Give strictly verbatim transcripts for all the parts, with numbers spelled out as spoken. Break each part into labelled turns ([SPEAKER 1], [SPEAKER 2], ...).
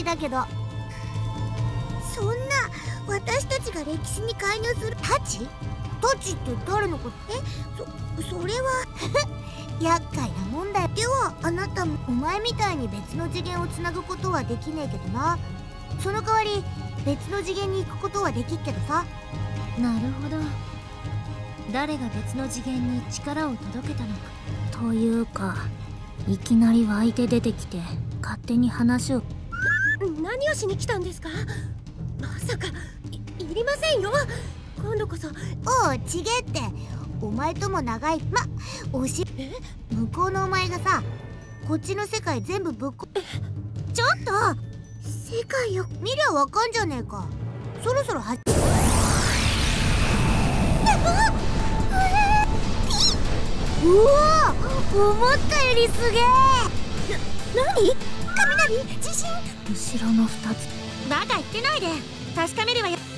[SPEAKER 1] だけど。そんな私たちが歴史に介入する。タチ？タチって誰のこと？え、そ、それは厄介なもんだよ。ではあなたもお前みたいに別の次元をつなぐことはできねえけどな。その代わり別の次元に行くことはできっけどさ。
[SPEAKER 2] なるほど。誰が別の次元に力を届けたのか。というか、いきなり湧いて出てきて勝手に話を。
[SPEAKER 3] 何をしに来たんですか？まさか い, いりませんよ。今度こそ。
[SPEAKER 1] おう、ちげえって。お前とも長い。ま、おしえ向こうのお前がさ、こっちの世界全部ぶっこ。え、ちょっと世界を見りゃわかんじゃねえか。そろそろはうわ、思ったよりすげえ。な、何？雷？地震？
[SPEAKER 2] 後ろのふたつ。
[SPEAKER 3] バカ言ってないで。確かめるわよ。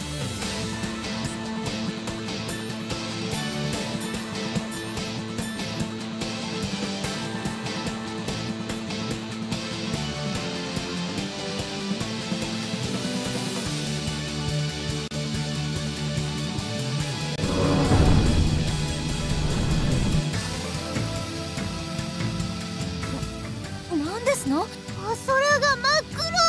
[SPEAKER 2] 何ですの？
[SPEAKER 1] 空が真っ黒、真っ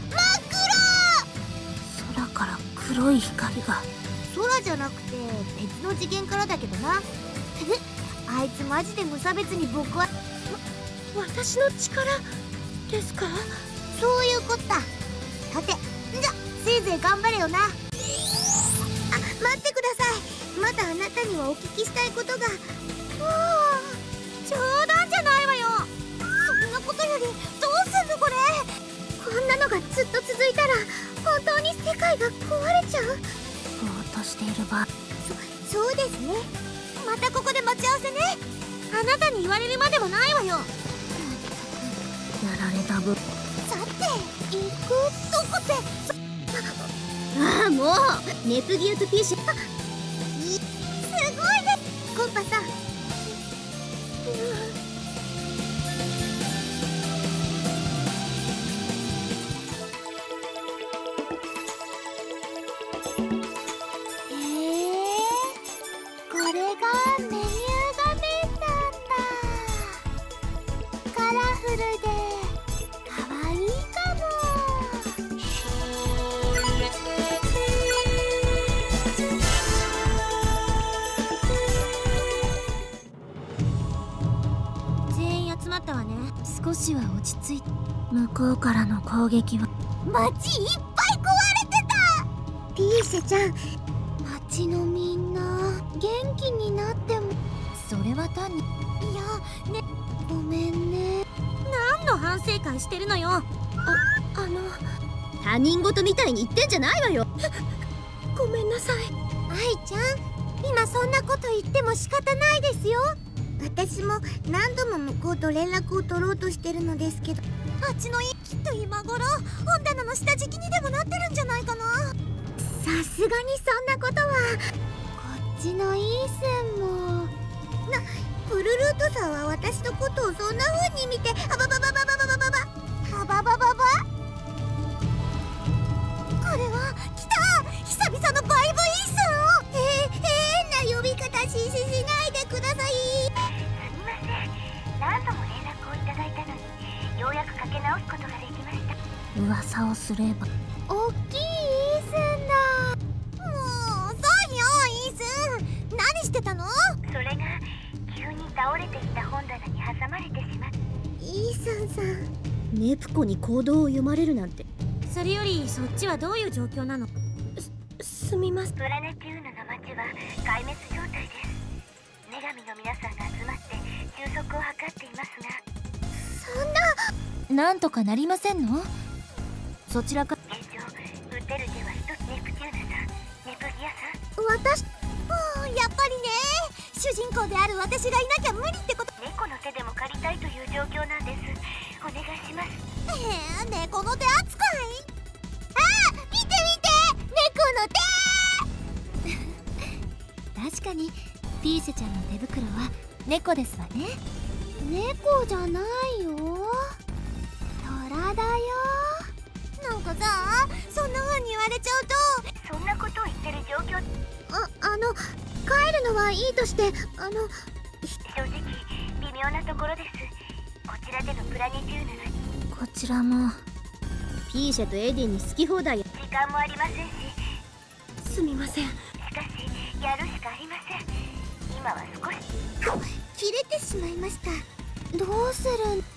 [SPEAKER 1] 黒。
[SPEAKER 2] 空から黒い光が。
[SPEAKER 1] 空じゃなくて別の次元からだけどな。あいつマジで無差別に僕は。
[SPEAKER 3] 私の力ですか？
[SPEAKER 1] そういうこった。さて、じゃせいぜい頑張れよな。あ、待ってください。まだあなたにはお聞きしたいことが。はあ、
[SPEAKER 3] 冗談じゃないわよ。
[SPEAKER 1] そんなことよりどうすんのこれ。
[SPEAKER 3] こんなのがずっと続いたら本当に世界が壊れちゃう。
[SPEAKER 2] ぼーっとしている場合。
[SPEAKER 1] そ、そうですね。またここで待ち合わせね。
[SPEAKER 3] あなたに言われるまでもないわよ。
[SPEAKER 2] やられた分。
[SPEAKER 1] さて、行くとこって。
[SPEAKER 3] ああ、もうネプギウスピーシュ。
[SPEAKER 1] すごいね、コンパさん。
[SPEAKER 2] 少しは落ち着いて。向こうからの攻撃は。
[SPEAKER 1] 街いっぱい壊れてた。ピーシェちゃん、
[SPEAKER 2] 街のみんな元気になっても。それは単に。いやね、ごめんね。
[SPEAKER 3] 何の反省会してるのよ。あ、
[SPEAKER 2] あの
[SPEAKER 3] 他人事みたいに言ってんじゃないわよ。ごめんなさい。
[SPEAKER 1] 愛ちゃん、今そんなこと言っても仕方ないですよ。私も何度も向こうと連絡を取ろうとしてるのですけど。
[SPEAKER 3] あっちのいきっと今頃本棚の下敷きにでもなってるんじゃないかな。
[SPEAKER 1] さすがにそんなことは。
[SPEAKER 2] こっちのイースンも。
[SPEAKER 1] な、プルルートさんは私のことをそんな風に見て、あばばばばばばばばあばばばば。これは来た、久々のバイブイースン。えー、変な呼び方しししないでください。
[SPEAKER 4] すみません、何度も連絡をいただいたのにようやくかけ直すことができました。
[SPEAKER 2] 噂をすれば。
[SPEAKER 1] おっきいイースンだ。
[SPEAKER 3] もう遅いよイースン。何してたの？
[SPEAKER 4] それが急に倒れていた本棚に挟まれてしまって。
[SPEAKER 1] イースンさん、
[SPEAKER 3] ネプコに行動を読まれるなんて。
[SPEAKER 2] それよりそっちはどういう状況なの？
[SPEAKER 3] す、すみません。
[SPEAKER 4] プラネテューヌの街は壊滅状態です。女神の皆さんが集まって収束を図っていますが。
[SPEAKER 1] そんな。
[SPEAKER 2] なんとかなりませんの？そちらか。
[SPEAKER 4] 現状ウテルでは一つ。ネプテューヌさん、ネプギアさん。
[SPEAKER 1] 私、
[SPEAKER 3] もうやっぱりね、主人公である私がいなきゃ無理ってこと。
[SPEAKER 4] 猫の手でも借りたいという状況なんです。お願いします。
[SPEAKER 3] えー、猫の手扱い。
[SPEAKER 1] あー、見て見て、猫の手。
[SPEAKER 2] 確かにピーセちゃんの手袋は猫ですわね。
[SPEAKER 1] 猫じゃないよ、虎だよ。 のはいいとして、あの
[SPEAKER 4] 正直微妙なところです。こちらでのプラネチューヌの
[SPEAKER 2] こちらも
[SPEAKER 3] ピーシェとエディに好き放題。
[SPEAKER 4] 時間もありませんし、
[SPEAKER 3] すみません。
[SPEAKER 4] しかしやるしかありません。今は少し
[SPEAKER 1] 切れてしまいました。どうするん。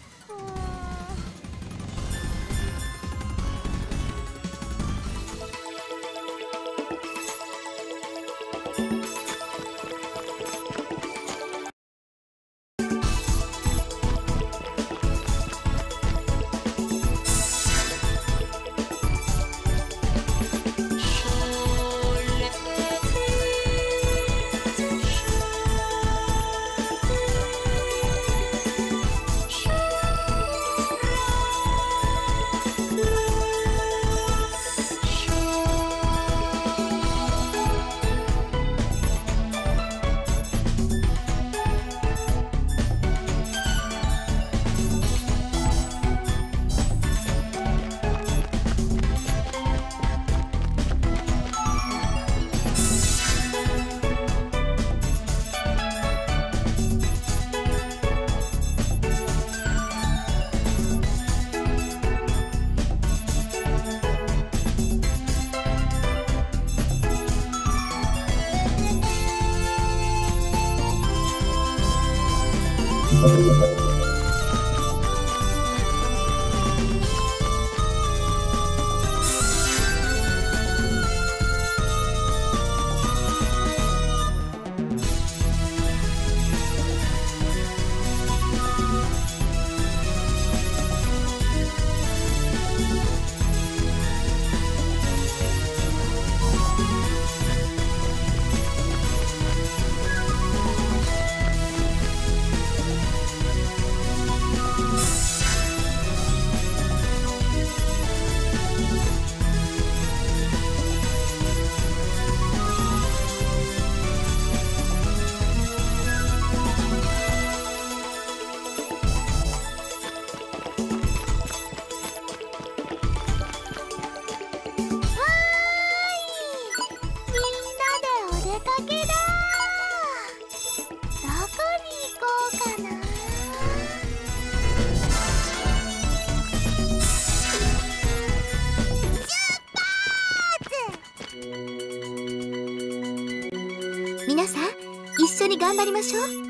[SPEAKER 1] 皆さん一緒に頑張りましょう。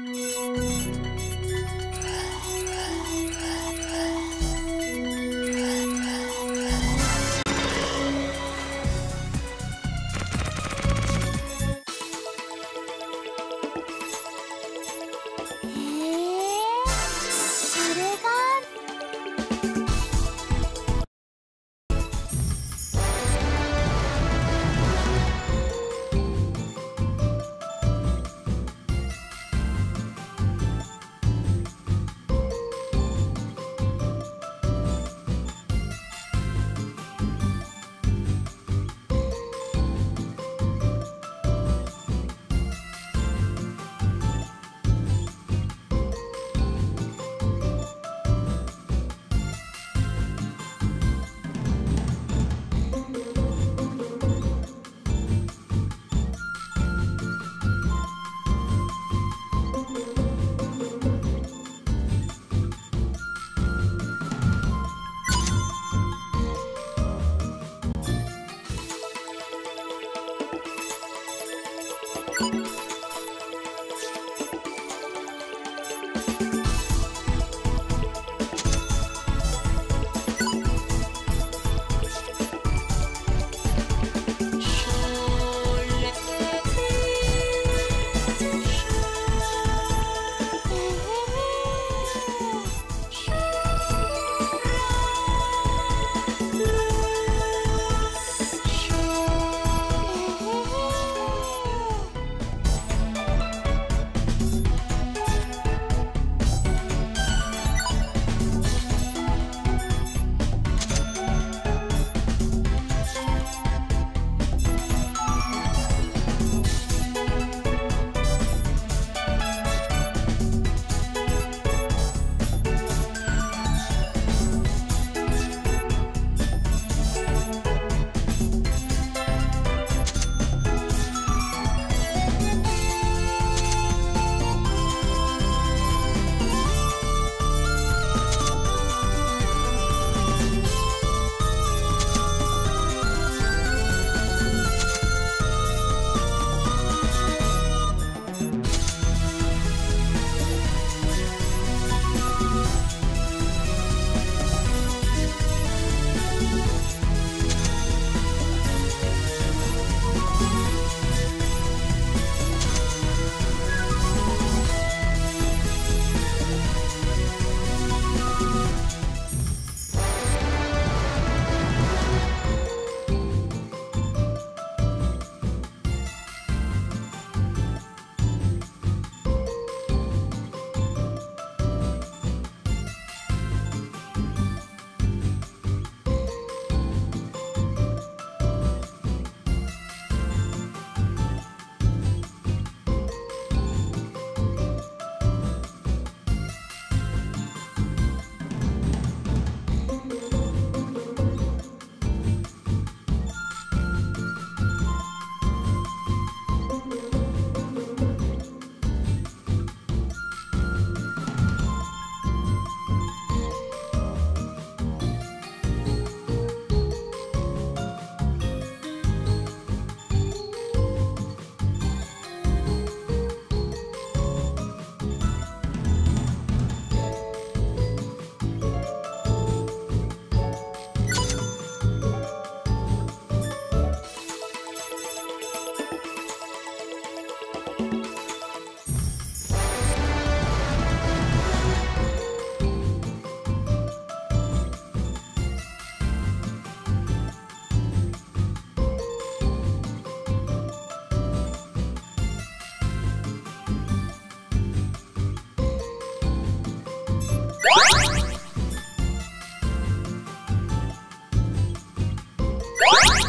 [SPEAKER 1] う